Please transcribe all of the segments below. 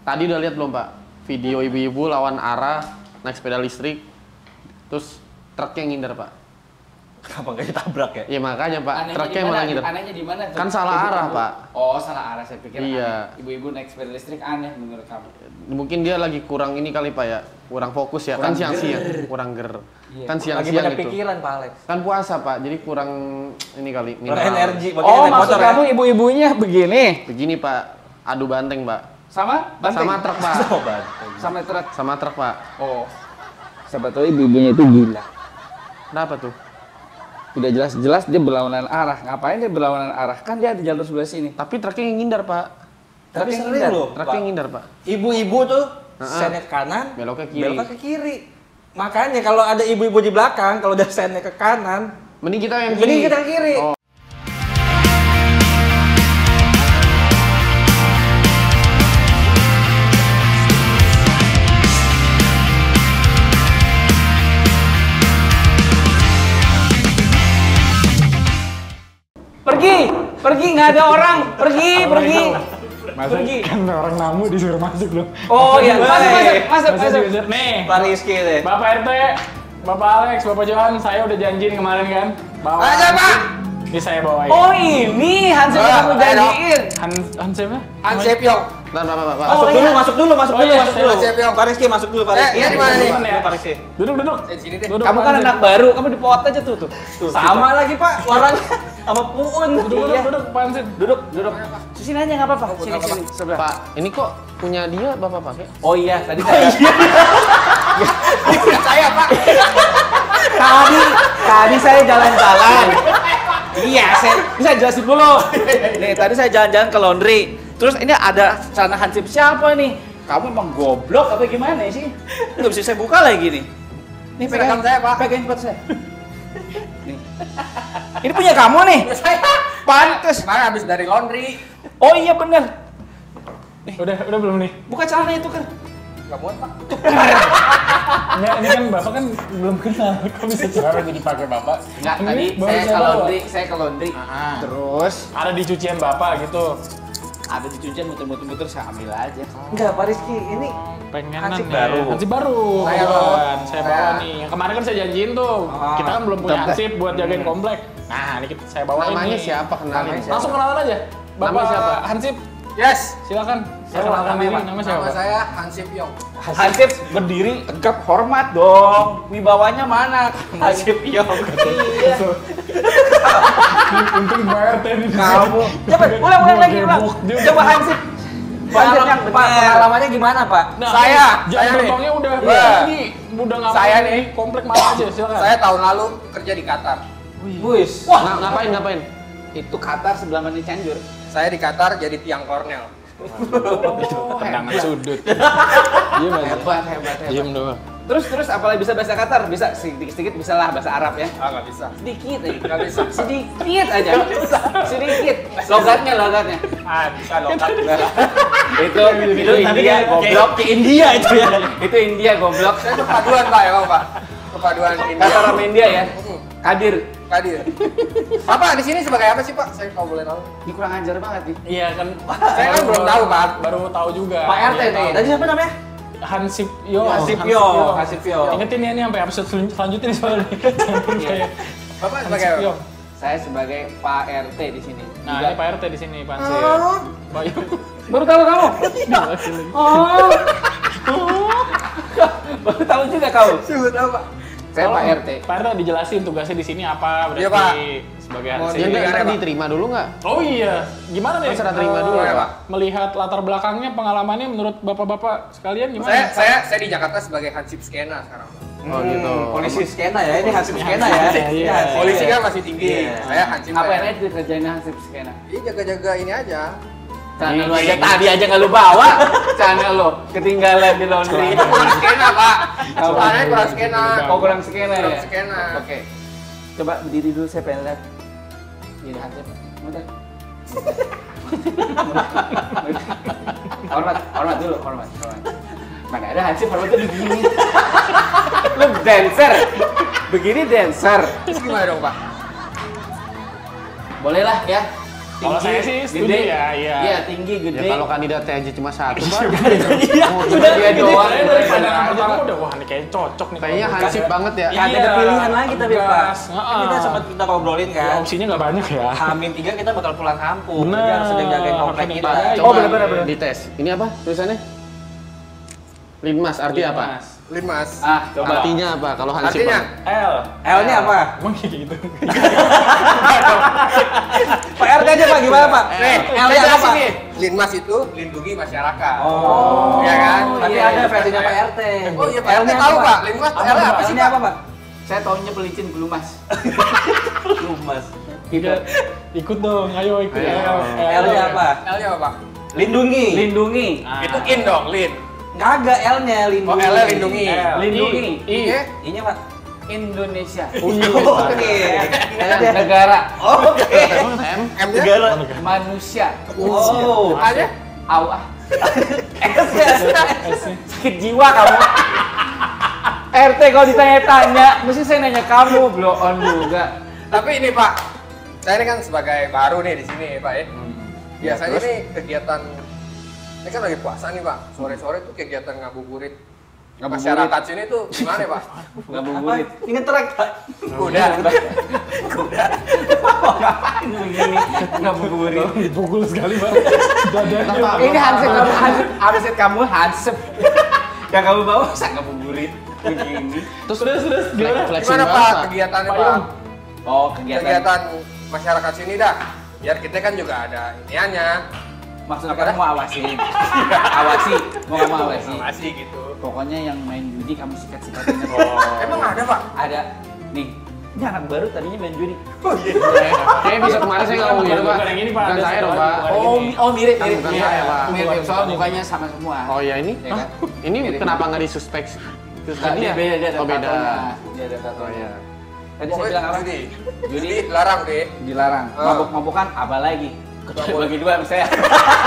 Tadi udah lihat belum Pak? Video ibu-ibu lawan arah naik sepeda listrik, terus truknya ngindar Pak. Kenapa nggak ditabrak ya? Ya makanya Pak, Anehnya truknya di mana? malah ngindar. Anehnya di mana? Kan salah arah Pak. Oh salah arah, saya pikir Iya. aneh. Ibu-ibu naik sepeda listrik aneh menurut kamu? Mungkin dia lagi kurang ini kali Pak ya, kurang fokus ya, Kurang kan siang-siang, kurang ger. Iya. Kan Lagi siang-siang banyak gitu. pikiran Pak Alex. Kan puasa Pak, jadi kurang ini kali. Kurang mineral. energi. Makanya Oh naik maksud motor, kamu ibu-ibunya begini? Begini Pak, adu banteng Pak. Sama? Banteng? Sama truk Pak. Sama truk? Sama truk Pak. Oh. Sebetulnya ibu-ibunya itu gila. Kenapa tuh? Udah jelas-jelas dia berlawanan arah. Ngapain dia berlawanan arah? Kan dia di jalur sebelah sini. Tapi truknya yang ngindar Pak. Tapi Truknya sering ngindar. loh, Truknya yang ngindar Pak. Ibu-ibu tuh Heeh. sennya ke kanan, Beloknya kiri. beloknya ke kiri. Makanya kalau ada ibu-ibu di belakang, kalau udah sennya ke kanan, Mending kita yang kiri. mending kita yang kiri. Oh. Pergi, nggak ada orang. Pergi. Pergi. Kan orang namu disuruh masuk loh. Oh iya, masuk. Nih, Pak Rizky deh. Bapak RT, Bapak Alex, Bapak Johan, saya udah janjiin kemarin kan. Bawa. Aja, Pak. Ini saya bawain. Oh ini Hansip yang kamu janjiin. Hans siapa? Ansep Yong. Bentar, Pak. Masuk dulu, masuk dulu. Oh, iya, Masuk dulu. siap, Pak Rizky masuk dulu, Pak Rizky. iya, di mana nih? Pak Rizky. Duduk. Sini deh. Duduk, Kamu kan Hansip. anak baru, kamu di pot aja tuh. Sama lagi Pak, warnanya sama Puun. Duduk, Pak Hansip. Duduk. Sini aja nggak apa-apa. Sini sebelah. Pak, ini kok punya dia Bapak pakai? Oh iya, tadi saya. Saya, Pak. Tadi saya jalan-jalan. Iya, saya bisa jelasin dulu. Nih, tadi saya jalan-jalan ke laundry. Terus ini ada celana Hansip siapa nih? Kamu emang goblok apa gimana sih? Nggak bisa saya buka lagi nih. Nih Seragam saya, Pak. Pegang sepatu saya. Nih. Ini punya kamu nih. Saya. Pantes. Kemarin habis dari laundry. Oh iya bener. Udah belum nih? Buka celana itu kan. Enggak muat, Pak. Enggak, ini kan Bapak kan belum kenal. Kok bisa cara jadi pakai Bapak? Enggak, Ini tadi baru saya ke bawa. laundry, Terus Ada di cucian Bapak gitu. ada di cucian muter-muter saya ambil aja. Enggak, Pak Rizky. Ini Pengenan Hansip nih. baru. Hansip baru. Saya Kawan. Saya bawa Saya. nih. Yang kemarin kan saya janjiin tuh. Kita kan belum punya Hansip buat jagain komplek. Nah, ini saya bawa Namanya ini. siapa? Kenalin. Langsung kenalan aja. Bapak Namanya siapa? Hansip, yes. silakan. Saya kenalkan diri. Nama siapa? Nama saya Hansip Yong. Hansip berdiri tegap hormat dong. Wibawanya mana? Hansip Yong. Iya. Untung Pak RT ini. Kamu. Coba ulang lagi ulang. Coba Hansip. Hansip yang pengalamannya gimana, Pak? Nah, Saya jam nih. terbangnya udah Iya. ini udah ngapain Saya nih? nih. Komplek mana aja silakan. Saya tahun lalu kerja di Qatar. Wis. Ngapain? Itu Qatar sebelah mana Cianjur? Saya di Qatar jadi tiang kornel. Tendangan sudut. Diam aja. Hebat. Diam doang. Terus apalagi bisa bahasa Qatar? Bisa sedikit bisa lah bahasa Arab ya. Ah, nggak bisa. Sedikit aja. Nggak bisa. Sedikit aja. Sedikit. Logatnya. Ah, bisa lokat. Itu India goblok. Ke India itu ya. Itu India goblok. Saya kepaduan, Pak, emang, Pak. Kepaduan ini. Qatar sama India ya. Kadir. Kadir. Bapak di sini sebagai apa sih, Pak? Saya kalau boleh tahu. Ini kurang ajar banget nih. Iya kan. Saya kan belum tahu, Pak. Baru tahu juga. Pak RT Iya, nih. tahu. Tadi siapa namanya? Hansip Yo. Hansip Yo. Ingetin ya ini sampai episode selanjutnya nih soalnya. Jangan kayak Bapak sebagai Hansip apa? Yo. Saya sebagai Pak RT di sini. Nah, Juga. ini Pak RT di sini, Pak Hansip. Pak Yo. Baru tahu kamu? Oh. Baru tahu juga kamu. Sudah tahu, Pak. Saya Pak RT. Pak RT dijelasin tugasnya di sini apa berarti Iya, Pak. sebagai Mau Hansip. Dia Jadi, nggak Pak. diterima dulu nggak? Oh iya, gimana nih? Kan serah terima dulu ya, ya Pak. Melihat latar belakangnya, pengalamannya menurut bapak-bapak sekalian gimana? Saya di Jakarta sebagai Hansip Skena sekarang, Pak. Oh gitu. Polisi skena ya, ini Hansip skena ya. Iya. Polisi kan masih tinggi. Iya. Saya Hansip. Ngapain saya. aja dikerjain Hansip skena? Iya, jaga-jaga ini aja. Celana lu aja tadi aja nggak lu bawa. Celana lu ketinggalan di laundry. Itu kurang skena, Pak. Sebenarnya kurang skena. Oh kurang skena ya. Kurang skena. Oke. Coba berdiri dulu saya pengen lihat. Ini Hansip. Mudah. Hormat dulu, hormat. Mana ada Hansip hormat tuh begini. Lu dancer. Begini dancer. Terus gimana dong, Pak? Boleh lah ya. Kalau saya sih setuju ya, iya. Iya, tinggi, gede. Ya kalau kandidatnya aja cuma satu, Pak. Iya, Oh, udah dia gede. doang. Saya dari pandangan pertama udah wah ini kayaknya cocok nih. Kayaknya kalau hansip banget ya. Kagak ada Iya, pilihan lagi tapi Pak. gas. Kan kita sempat kita ngobrolin ya, kan. opsinya nggak banyak ya. Hamin 3 kita bakal pulang kampung. Bener. Jadi harus ada jagain komplek Harus kita. ada yang Coba bener. dites. Ini apa tulisannya? Linmas, arti apa? Linmas. Ah, coba. Artinya apa kalau hansip? Artinya Bang? L. L-nya apa? Emang kayak gitu. Pak RT aja Pak, gimana Pak? Nih, L-nya apa? Linmas itu lindungi masyarakat. Oh, Iya kan? Tapi Iya, ada iya. versinya Pak RT. Oh iya, Pak RT L-nya tahu apa, Pak. Linmas L-nya apa sih L-nya Pak? apa Pak? Saya taunya pelicin gelumas. Lumas. Tidak ikut dong, ayo ikut. Ayo. L-nya apa? L-nya apa Pak? Lindungi. Lindungi. Itu in dong, lin. Kagak L-nya lindungi. Oh, L-nya lindungi. L. Lindungi. I. Iya. I-nya Pak. Indonesia. Oke. Negara. Oke. M. M-nya? Manusia. Oh. A-nya? Awah. S-nya. Sakit jiwa kamu. RT kalau ditanya-tanya, mesti saya nanya kamu, blow on juga. Tapi ini Pak, saya ini kan sebagai baru nih di sini Pak ya. Biasanya terus? nih kegiatan, ini kan lagi puasa nih Pak. Sore-sore tuh kegiatan ngabuburit masyarakat sini tuh gimana Pak? Ngabuburit. Ingat trek Pak. Kuda. Kuda. Ngapain begini? Ngabuburit. Dipukul sekali, Pak. Dadanya. Ini hansip kamu, hansip kamu hansip. Yang kamu bawa saya ngabuburit. Begini. Terus Gimana? flexing Gimana banget, Pak Pak. kegiatannya Pak Pak? Yung. Oh, kegiatan. Kegiatan masyarakat sini dah. Biar kita kan juga ada iniannya. Maksudnya Apa kamu dah? mau awasin. Awasi. Mau kamu awasi. Masih gitu. Pokoknya yang main judi kamu sikat-sikatin. Emang ada Pak? Ada. Nih. Ini anak baru tadinya main judi. Kayaknya bisa kemarin saya nggak ngomong gitu, Pak. Bukan yang ini, Pak. Bukan Ada saya satu dong, lagi, Pak. bukan. Oh, mirip, mirip. Bukan Iya. saya, Pak. Mirip, soal mukanya sama semua. Oh ya ini? Ya kan? Ini Mirip. kenapa nggak disuspek? Terus Nggak, dia beda, dia ada Oh beda. tatonya. Dia ada Oh tatonya. iya. Tadi saya bilang apa? Judi. Judi. Judi larang deh. Dilarang. Oh. Mabuk-mabukan apa lagi? Bagi dua sama saya.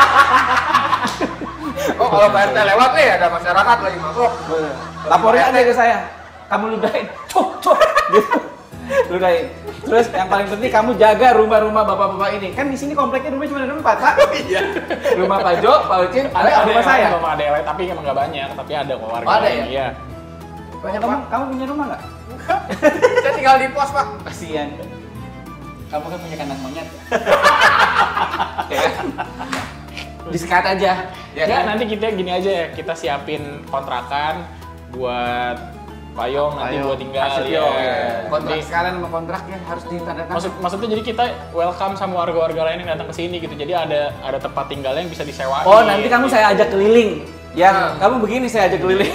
Oh kalau Pak RT lewat nih ada masyarakat lagi mabuk. Laporin aja ke saya. Kamu ludahin. Cuk. Gitu. Ludahin. Terus yang paling penting kamu jaga rumah-rumah bapak-bapak ini. Kan di sini kompleknya rumah cuma ada 4, Pak. Iya. Rumah Pak Jo, Pak Ucin, ada Ada rumah saya. Ada yang lain, tapi emang nggak banyak, tapi ada kok warga. Oh, ada ya? Iya. Kamu punya rumah nggak? Saya tinggal di pos Pak. Kasihan. Kamu kan punya kandang monyet. Ya kan? Disekat aja. Ya Ya, kan? nanti kita gini aja ya, kita siapin kontrakan buat Payung nanti Payung. buat tinggal. Arsip, Ya. yo. Kontrak Jadi, sekarang sama kontraknya harus ditandatangani. maksudnya jadi kita welcome sama warga-warga lain yang datang ke sini gitu. Jadi ada tempat tinggalnya yang bisa disewain. Oh, nanti kamu saya ajak keliling. Ya, kamu begini saya ajak keliling.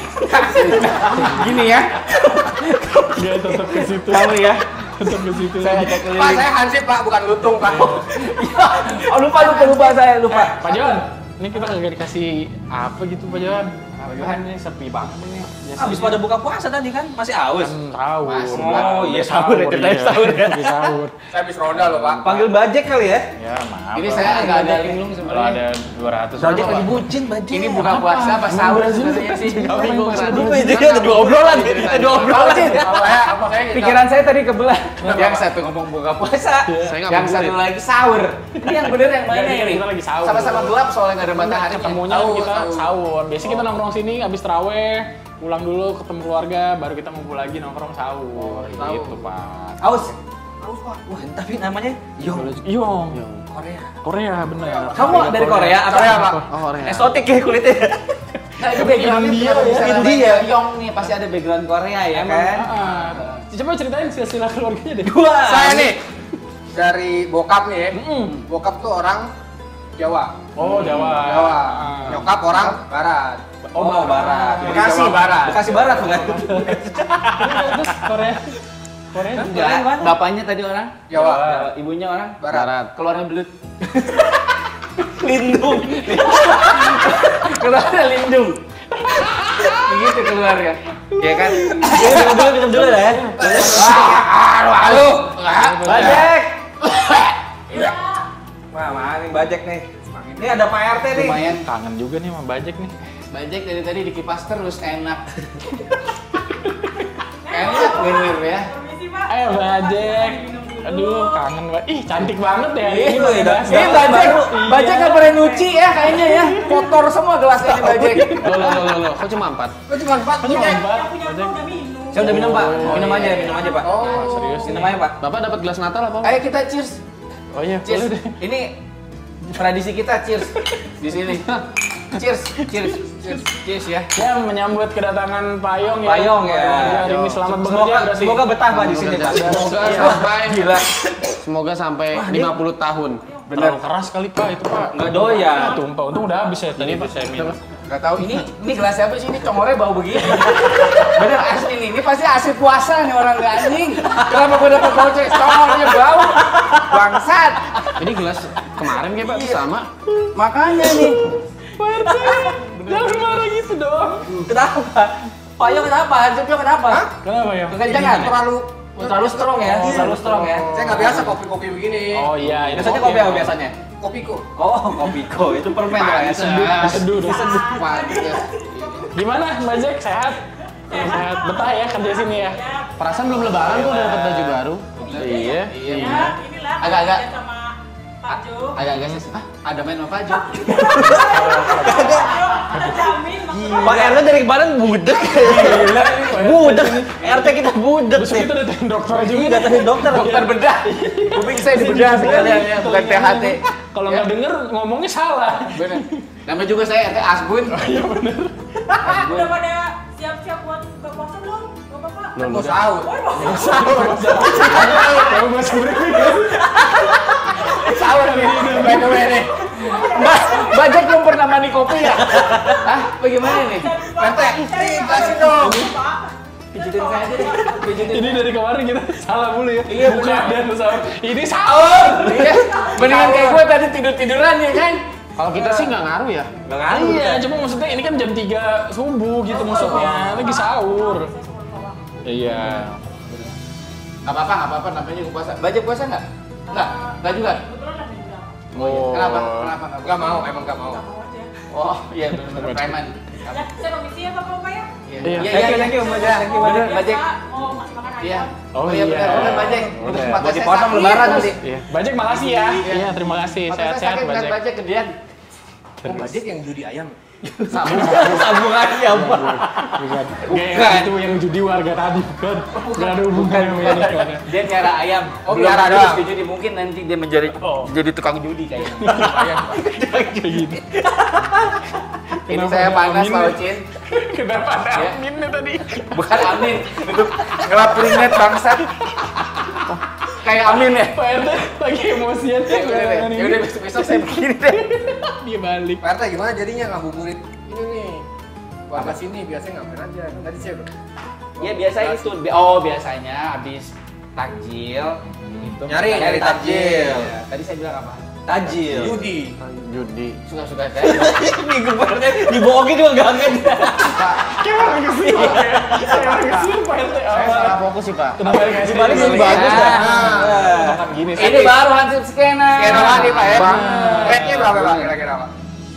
Gini ya. Dia tetap ke situ. Kamu ya. Tetap ke situ. Saya ajak Pak keliling. saya hansip Pak bukan lutung Pak. Oh, lupa saya lupa. Pak Jon, ini kita kagak dikasih apa gitu Pak Jon. Kan ini sepi banget ini. Habis pada buka puasa tadi kan masih aus. Sahur. Masih. Oh, iya, sahur ya, ceritanya sahur ya. Lagi sahur. Saya habis ronda loh Pak. Panggil bajek kali ya? Ya, maaf. Ini Pak. saya nggak ada linglung Kalau sebenarnya. ada 200. Bajek Pak. lagi bucin bajek. Ini buka puasa apa sahur sebenarnya sih? Bingung kan. Jadi ada dua obrolan. Ada dua obrolan. Apa saya Pikiran saya tadi kebelah. Yang satu ngomong buka puasa, Saya nggak yang ngabuburit. satu lagi sahur. Ini yang bener yang mana Iya, ini? kita lagi sahur. Sama-sama gelap soalnya nggak ada matahari. Ketemunya Sahur, kita sahur. sahur. Biasanya kita nongkrong sini habis terawih, pulang dulu ketemu keluarga, baru kita ngumpul lagi nongkrong sahur. Gitu, Pak. Aus. Aus Pak. Wah, tapi namanya Yong. Yong. Korea. Korea bener. Kamu dari Korea apa? Korea, Pak. Oh Korea. Eksotik ya kulitnya. Nah, itu backgroundnya India kenapa ya. bisa namanya India. Yong nih pasti ada background Korea ya Emang, kan? Coba ceritain silsilah keluarganya deh. Wah. Saya nih dari bokap nih ya. Mm-mm. Bokap tuh orang Jawa. Oh, Jawa. Jawa. Ah. Nyokap orang Barat. Oh, barat. Bekasi. Jawa Barat. Bekasi Barat bukan? Terus Korea. Korea juga. Enggak, bapaknya tadi orang Jawa. ibunya orang Barat. keluarnya belut. Lindung. Keluarnya lindung. Begitu keluar ya. Ya kan? Minum dulu lah ya. Halo. Bajek. Wah, mana nih bajek nih? Ini ada Pak RT nih. Lumayan. Kangen juga nih sama Bajek nih. Bajek dari tadi dikipas terus enak. Enak bener ya. Ayo Bajek. Aduh, kangen banget. Ih, cantik banget ya. Ini Iya, iya. gelas. Ini Bajek nggak pernah nyuci ya kayaknya ya. Kotor semua gelasnya ini Bajek. Loh, kok cuma 4? Kok cuma 4? Cuma empat. Saya udah minum Pak, minum aja Pak. Oh, serius. Minum aja Pak. Bapak dapat gelas Natal apa? Ayo kita cheers. Oh iya, boleh Cheers. deh. Ini tradisi kita cheers di sini. Cheers, cheers, cheers, cheers ya. Ya, menyambut kedatangan Pak Yong ya. Pak Yong ya. Hari ini selamat bekerja Semoga berarti. semoga betah Pak di sini Pak. Semoga Iya. sampai Gila. semoga sampai 50 tahun. Terlalu keras kali Pak itu Pak. Nggak doyan. Ya, tumpah. Untung udah habis ya tadi pas saya minum. Gak tahu ini gelas siapa sih, ini congornya bau begini. Bener asli nih, ini pasti asli puasa nih orang gak anjing. Kenapa gue dapet bau congornya bau? Bangsat. Ini gelas kemarin kayak Pak sama. Makanya nih. Jangan marah gitu dong. Kenapa? Pak Yo kenapa? Hansipyo kenapa? Kenapa ya? Kekencangan? Terlalu strong ya? Terlalu strong ya? Saya nggak biasa kopi-kopi begini. Oh iya, itu Biasanya kopi apa biasanya? Kopiko. Oh, kopiko. Itu permen lah ya. Seduh, seduh. Pantes. Gimana Mbak Jack? Sehat? Sehat. Betah ya kerja sini ya? Perasaan belum lebaran kok udah dapat baju baru. Iya. Inilah Agak-agak. sama Pak Jo. Agak-agak sih. Ada main sama Pak Jo. Ada jamin maksudnya. Pak Erna dari kemarin budek. Gila. Budek. RT kita budek. Terus kita datang dokter Ini juga. datangin dokter. Dokter bedah. Kuping saya dibedah sekalian ya, bukan THT. Kalau nggak denger ngomongnya salah. Bener. Namanya juga saya RT Asbun. Iya bener. Udah pada siap-siap buat buka puasa belum? Bapak-bapak? Mau sahur. Kalau gue sebenernya Sahur nih. By the way nih. Bajak belum pernah mandi kopi ya? Hah? Bagaimana nih? Pente, kasih dong. Pijitin saya aja deh. Pijitin. ini dari kemarin kita salah mulu ya. Iya, Bukan bener. dan sahur. Ini sahur. Iya. Mendingan kayak gue tadi tidur-tiduran ya kan? Kalau kita sih nggak ngaruh ya. Enggak ngaruh. Iya, cuma maksudnya ini kan jam 3 subuh gitu maksudnya. Lagi sahur. Iya. Gak apa-apa namanya gue puasa. Bajak puasa nggak? Nggak juga. Kebetulan lagi enggak. Oh. Kenapa? Kenapa? Nggak mau, emang nggak mau. Mau aja. Oh iya benar-benar preman. Ya, saya permisi ya Bapak-bapak ya. Iya. Thank you, Bajak. Thank you, Bener, Bajak. Bajak. Mau masih makan Iya. ayam. Oh iya iya. benar Bajak. Udah. Terus mata Buat saya dipotong sakit, lebaran terus. nanti. Iya. Bajak makasih ya. Iya, terima kasih. Mata saya Sehat-sehat sakit ngeliat Bajak. Bajak gedean. Bajik yang judi ayam. Sambungannya apa? Bukan. Itu yang judi warga tadi bukan. Gak ada hubungannya sama ini. gimana. Dia nyara ayam. Oh, Belum miara lulus doang. di judi, mungkin nanti dia menjadi Oh. jadi tukang judi kayaknya. Kayak gini. Ini Kenapa saya ada panas Amin? Pak Ucin. Kenapa ada Ya. aminnya tadi? Bukan Amin, itu ngelapurin net bangsat. Kayak Amin ya. Pak RT lagi emosian Ya udah deh. Ya udah besok saya begini deh. Dia balik. Pak RT gimana jadinya ngabuburit ini nih? Warga sini biasanya ngapain aja? Tadi saya udah. Ya biasanya itu. Oh, biasanya habis takjil itu Nyari takjil. Ya, tadi saya bilang apa? Tajil. Judi. Judi. Suka-suka saya. Ini gebarnya dibohongin juga enggak kan. Kayak orang kesini. Kayak orang kesini Pak RT. Saya salah fokus sih Pak. Kenapa dikasih Dibalik dulu lebih ya? bagus dah. Makan gini sih. Ini baru hansip skena. Skena lagi Pak ya. Bang. Rate-nya berapa Pak kira-kira Pak?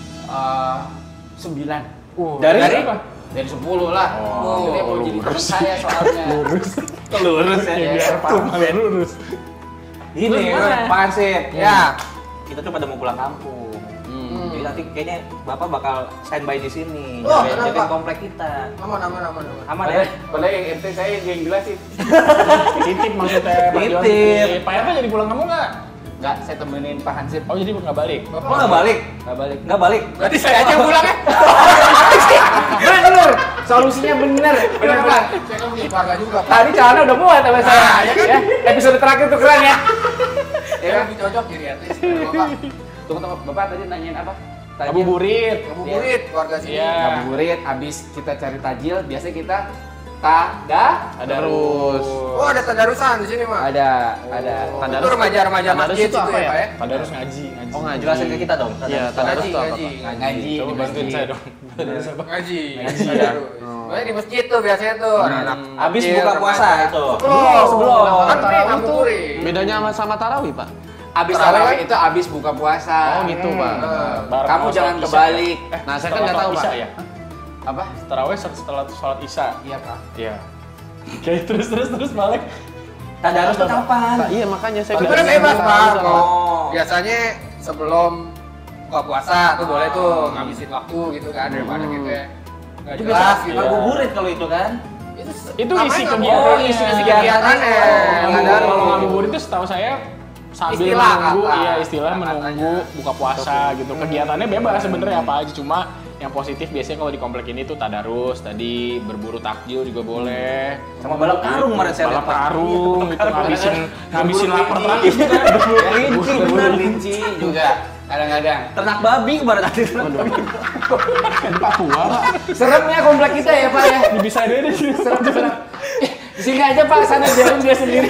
9. Dari apa? Dari 10 lah. Oh, Dia mau jadi teman saya soalnya. Lurus. lurus ya. Ya biar Pak lurus. Ini Terus gimana? Pak Ansip. Ya. Kita tuh pada mau pulang kampung. Jadi nanti kayaknya Bapak bakal standby di sini. Oh, jagain kenapa? komplek kita. Aman. Aman ya? Padahal yang RT saya yang jelasin. Titip maksudnya Pak Johan. Titip. Pak RT jadi pulang kamu nggak? Enggak, saya temenin Pak Hansip. Oh jadi nggak balik? Kok nggak balik? Enggak balik. Nggak balik. Berarti saya aja yang pulang ya? Bener. Solusinya bener. Bener Pak. Saya kan punya keluarga juga Pak. Tadi celana udah muat sama saya. Ah, ya kan? Ya, episode terakhir tuh keren ya. Ya kan lebih cocok jadi RT sih Bapak. Tunggu, Bapak tadi nanyain apa? Ngabuburit. Ngabuburit keluarga sini. Iya. Ngabuburit, habis kita cari tajil, biasanya kita Tadarus. Oh ada tadarusan di sini Pak. ada. Itu remaja-remaja Tadarus masjid itu itu apa ya ya? Pak ya? Tadarus ngaji. Oh ngaji. Jelasin ke kita dong. Iya, tadarus Ngaji, itu apa ngaji. Pak? Ngaji. Coba di bantuin masjid. saya dong. Tadarus apa? Ngaji. Tadarus. Makanya di masjid tuh biasanya tuh anak-anak. Habis kecil, buka puasa remaja. itu. Sebelum. Kan Tarawih itu ngabuburit. bedanya sama tarawih Pak? Habis Tarawih. tarawih itu habis buka puasa. Oh gitu Pak. Bareng Kamu sama jangan sholat kebalik. Isya. Nah, saya kan Setelah nggak tahu, sholat Pak. Isya ya? Apa? Tarawih setelah sholat Isya. Iya, Pak. Iya. Oke, terus balik. Tadarus tuh kapan? Iya makanya saya Itu bilang kan bebas bisa, Pak. bisa. Oh. Biasanya sebelum buka puasa tuh boleh tuh ngabisin waktu gitu kan daripada gitu ya. Nggak Itu jelas biasa gitu. ngabuburit kalau itu kan. Itu Namanya isi nggak kegiatan. boleh, isi kegiatannya. Kalau ngabuburit itu setahu saya sambil Istilah menunggu, kata. iya istilah Katanya. menunggu buka puasa gitu. Kegiatannya bebas sebenarnya apa aja, cuma yang positif biasanya kalau di komplek ini tuh tadarus, tadi berburu takjil juga boleh. Sama balap karung kemarin saya Balap lihat, Pak. karung gitu, ngabisin lapar kelinci. terakhir kan. Berburu kelinci, Berburu bener. kelinci juga kadang-kadang. Ternak babi kemarin tadi. Di Papua Pak. Seremnya komplek kita ya Pak ya. Bisa deh sih. Serem. Di sini aja Pak, sana biarin dia sendiri.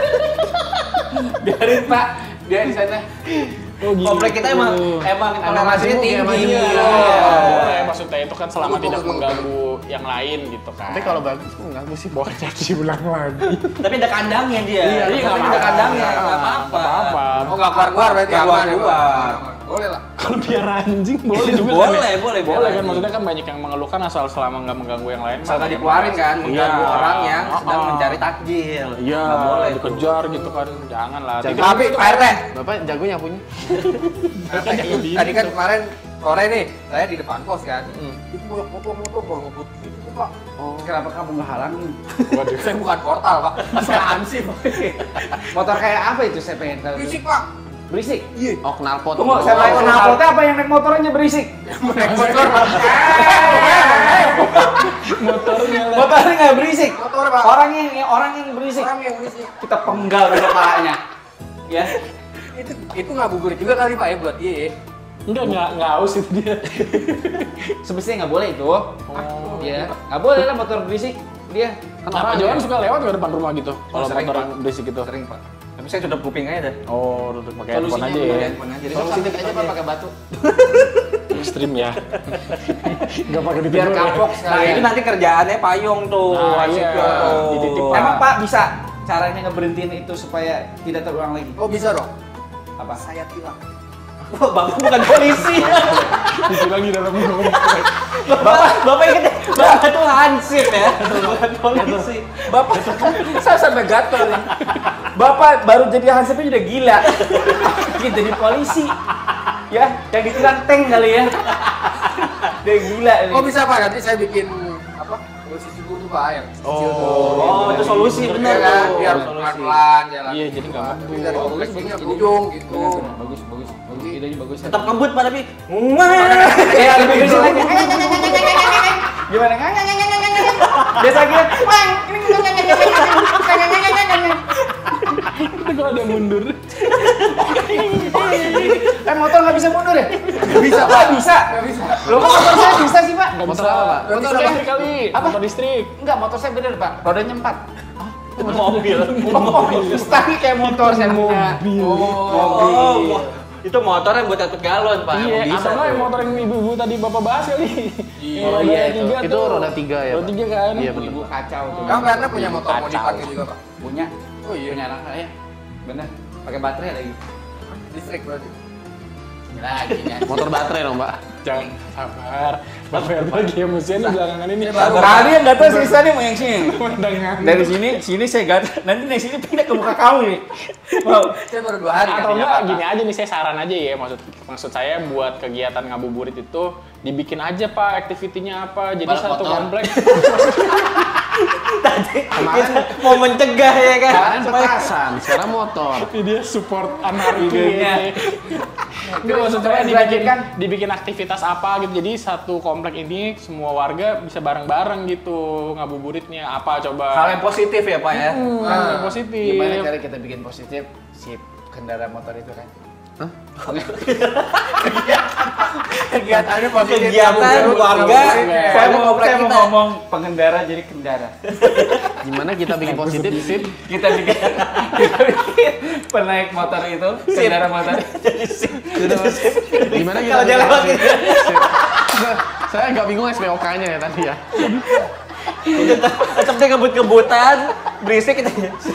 Biarin Pak, dia di sana. Oh, gitu. Komplek kita emang toleransinya tinggi. iya. Boleh, maksudnya itu kan selama tidak mengganggu yang lain gitu kan. Tapi kalau bagus enggak gue sih bocah sih ulang lagi. Tapi ada kandangnya dia. Iya, Tapi nggak ada apa-apa. kandangnya, nggak apa-apa. Apa? Oh nggak keluar berarti Nggak aman ya, Pak? keluar. Boleh lah. Kalau biar anjing boleh juga Boleh, kan ya? boleh, Boleh kan boleh. maksudnya kan banyak yang mengeluhkan asal selama nggak mengganggu yang lain. Asal nggak mah dikeluarin kan, mengganggu Iya. orang yang sedang Oh. mencari takjil. Iya, Nggak boleh. dikejar gitu kan. Jangan lah. Jangan. Tapi Pak RT, Bapak jago nyapunya. tadi kan kemarin sore nih, saya di depan kos kan. Itu motor bawa ngebut gitu Pak. Kenapa kamu ngehalangin? Waduh. Saya bukan portal Pak. Apaan sih? Motor kayak apa itu saya pengen tahu. Berisik Pak. Berisik. Oh knalpot. Tunggu, saya naik knalpotnya apa yang naik motornya berisik? Naik motor Pak. Motornya nggak berisik. Motor Pak. Orang yang berisik. Orang yang berisik. Kita penggal di kepalanya. Ya. Itu ngabuburit juga kali Pak ya buat dia. Ya. Enggak aus itu dia. Semestinya nggak boleh itu. Ya, nggak boleh lah motor berisik. Dia kan Kenapa orang Johan ya. suka lewat ke depan rumah gitu? Kalau sering, motor Pak. yang berisik gitu. Sering Pak. Tapi saya tutup kuping aja dah. Oh, udah pakai handphone aja ya. Handphone aja. Solusinya aja Pak pakai batu. Ekstrim ya. Enggak pakai Biar kapok Nah sekali. itu nanti kerjaannya payung tuh. Nah, Asik iya. tuh. Dititip, Emang Pak bisa caranya ngeberhentiin itu supaya tidak terulang lagi? Oh bisa dong. Apa? Saya tilang. Wah, Bapak bukan polisi. Itu lagi dalam ngomong. Bapak inget ya? Bapak tuh hansip ya. Bukan polisi. Bapak, saya sampai gatel nih. Bapak baru jadi hansipnya udah gila. Mungkin jadi polisi. Ya, yang ditilang tank kali ya. Dia gila nih. Oh bisa Pak, nanti saya bikin apa? Solusi cukup tuh Pak yang kecil tuh. Oh, itu solusi Iya bener kan? tuh. Biar Solusi. pelan-pelan jalan. Iya, jadi nggak Tapi ngebut. dari kompleks ini ke ujung gitu. Bagus. Idenya bagus. Tetap ngebut Pak tapi Ya, lebih berisik lagi. Gimana? Biasa gitu. Itu kalau ada mundur. Motor nggak bisa mundur ya? Bisa Pak, bisa. Nggak bisa. Loh, kok motor saya bisa sih, Pak? Nggak Motor bisa. apa, Pak? Motor Motor listrik kali. Apa? Motor listrik. Enggak, motor saya bener, Pak. Rodanya 4. mobil. Stangnya kayak motor saya punya. Oh, itu motor yang buat satu galon Pak. Iya, Emang bisa atau nggak yang tuh. motor yang ibu-ibu tadi bapak bahas kali. Yang roda iya, tiga itu tuh. roda 3 ya, Roda Pak. 3 kan. Iya, bener. Ibu kacau tuh. Kamu karena punya motor Kacau. modifannya juga Pak. Punya. Oh iya. Punya anak saya. Bener. Pakai baterai lagi. Listrik berarti. Lagi ya. Motor baterai dong, Pak. Jangan sabar. Bapak bagi emosian di belakangan ini. Kalian nggak tahu sisa nih mau yang sini. Dengan Dari sini saya gatel. Nanti dari sini pindah ke muka kamu nih. Wow. Saya baru 2 hari atau kan di enggak Jakarta. gini aja nih, saya saran aja ya, maksud saya buat kegiatan ngabuburit itu dibikin aja Pak, aktivitinya apa, jadi Balap satu motor. komplek. Kemarin Mau mencegah ya kan. kemarin petasan, sekarang motor. Ini dia support anarki. Idenya. Enggak, maksud saya Dilanjutkan. dibikin aktivitas apa gitu, jadi satu komplek ini semua warga bisa bareng-bareng gitu ngabuburitnya, apa coba. Hal yang positif ya Pak ya. Hal yang positif. Gimana cara kita bikin positif si kendaraan motor itu kan? Kegiatannya positif. Kegiatan warga. Saya mau komplek kita. ngomong pengendara jadi kendara. Gimana kita bikin positif sip? Kita bikin penaik motor itu, kendara motor jadi sip. Gimana kita Kalau jalan bikin gitu. positif? Sip. Saya agak bingung SPOK-nya ya tadi ya. Tetap dia ngebut-ngebutan, berisik kita.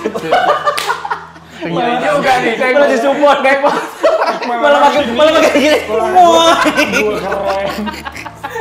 Gini juga nih. Malah disupport kayak malah makin gini. Wah. Gua keren.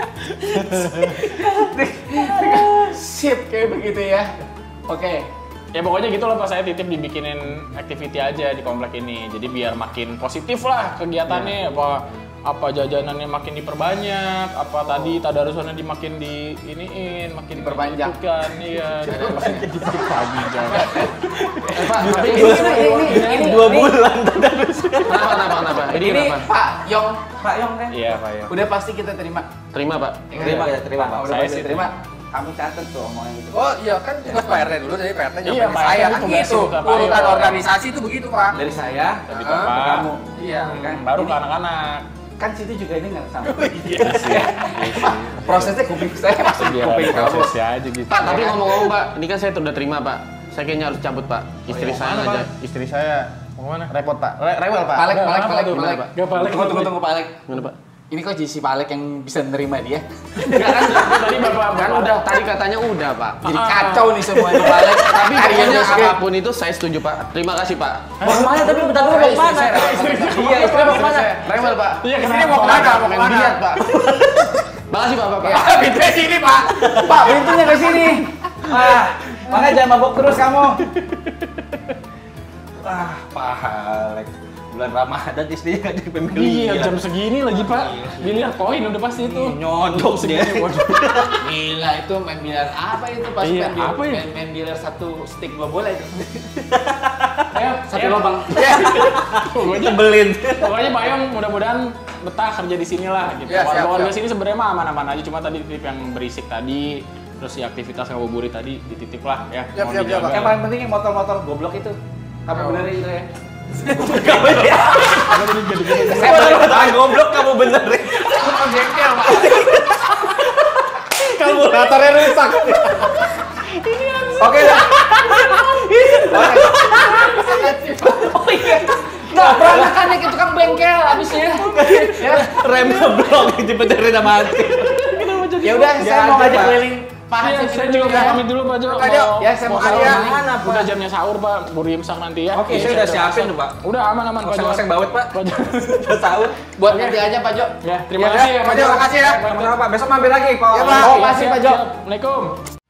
Sip kayak begitu ya. Oke. Ya pokoknya gitu loh Pak, saya titip dibikinin activity aja di komplek ini. Jadi biar makin positif lah kegiatannya, apa jajanannya makin diperbanyak, apa tadi tadarusannya makin di iniin, makin Diperbanyak. diperbanyak. Iya, makin diperbanyak. Pak, tapi Ini 2 bulan tadarus. kenapa? Ini Ini kenapa? Pak Yong kan? Iya Pak ya. Udah pasti kita terima. Terima, Pak. Terima ya, terima Pak. Udah Saya pasti sih terima. Kamu catat tuh omongan gitu. Oh iya kan tugas Pak RT dulu, jadi Pak RT Iya, nyampein Pak saya RT kan tugasnya gitu. ke Pak Urutan Ayo. organisasi itu begitu Pak. Dari saya Tapi Ah, Pak, kamu. Iya. Kan? baru Ini- ke anak-anak. Kan situ juga ini nggak sama. Iya sih. Prosesnya kuping saya masuk Biar kuping ada kamu. prosesnya aja gitu. Pak, tapi ngomong-ngomong Pak, ini kan saya udah terima Pak. Saya kayaknya harus cabut Pak. Istri saya ngajak, istri saya Mau mana? repot Pak. Rewel Pak. Palek, Gimana, Palek. Pak? Gak Palek. Tunggu Pak Alek. Gimana Pak? Ini kok si Palek yang bisa nerima dia? Enggak kan tadi Bapak kan udah tadi katanya udah Pak. Jadi kacau nih semua ini Palek. Tapi Hari ini pokoknya skip. apapun itu saya setuju Pak. Terima kasih Pak. Mau kemana tapi bentar dulu mau kemana? Iya, istri mau kemana? Rewel Pak. Iya, Ini mau kemana? Mau Main kemana? biliar Pak. Makasih Pak. Pintunya sini Pak. Pak, pintunya ke sini. Makanya jangan mabok terus kamu. Palek. Bulan Ramadan istrinya nggak dipemilih. Iya, jam segini lagi Pak. Biliar koin udah pasti itu. Nyodok dia. Gila itu main biliar apa itu pas Iya, main biliar, apa ya? main biliar satu stick 2 bola itu. Satu Ayo. lubang. Pokoknya Pokoknya Pak Yong mudah-mudahan betah kerja di sini lah gitu. Ya, siap, Warga siap. sini sebenarnya mah aman-aman aja, cuma tadi titip yang berisik tadi, terus si aktivitas ngabuburit tadi dititip lah ya. Siap, Mau siap, dijaga. siap, Yang paling penting yang motor-motor goblok itu. Kamu benerin itu ya. Goblok kamu benerin. Kalkulatornya rusak. Oke dah. Oh iya. Nggak pernah kan ya tukang bengkel abisnya. Ya. Remnya blok dibenerin sama hati. Ya udah, saya mau ngajak keliling Pak Iya, Hansip saya dulu juga ya. mau pamit dulu Pak Jo. Pak Jo. Ya, saya mau Makan kalian ya. mana Udah jamnya sahur Pak, baru imsak nanti ya. Oke, saya udah siapin tuh Pak. Udah aman-aman Pak Jo. Oseng bawet Pak. Pak Jo. Udah sahur. Buat nanti aja Pak Jo. Ya, terima Ya, kasih ya Pak Jo, makasih ya. Kenapa? Besok mampir lagi Pak. Ya, Pak. Oh, makasih, Pak Jo. Assalamualaikum.